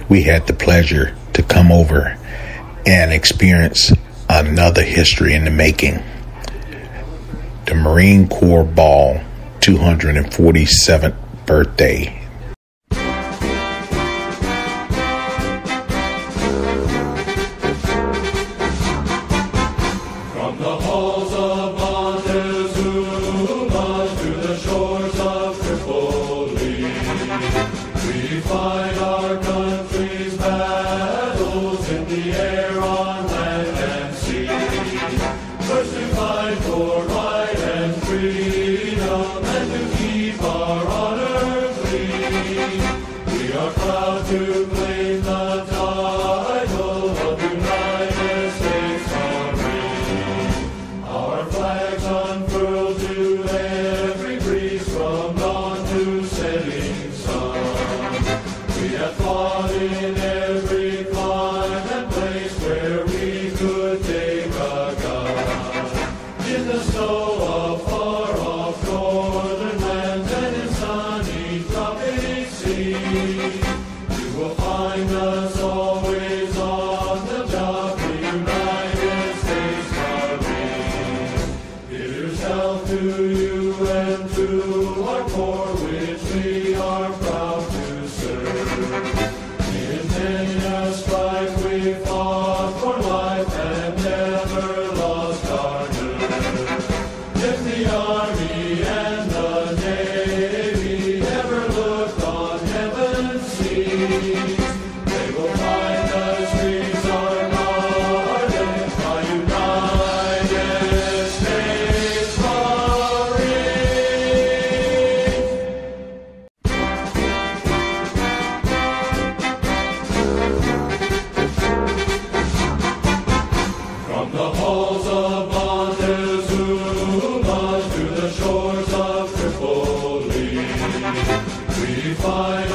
we had the pleasure to come over and experience another history in the making. The Marine Corps Ball 247th birthday. From the halls of Montezuma to the shores of Tripoli, we find our country's battles in the air, on land and sea. First to fight for right and freedom, and to keep our honor clean. We are proud to claim the title of United States Marine. Our flags unfurled to every breeze, from dawn to setting sun. We have fought in every clime and place where we could take a gun. In the snow of far-off northern lands and in sunny tropic seas, you will find us always on the job, the United States Marine. Here's health to you and to our corps, which we are proud to serve. In many a strife we fought for life and never lost our nerve. If the Army and the Navy ever looked on heaven's seas, they will find the streets are guarded by United States Marines. From the halls of Montezuma to the shores of Tripoli, we find